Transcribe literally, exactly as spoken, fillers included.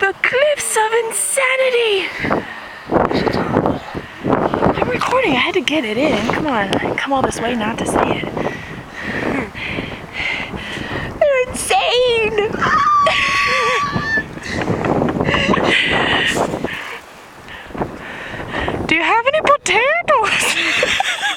The cliffs of insanity! I'm recording, I had to get it in. Come on, I come all this way not to say it. They're insane! Do you have any potatoes?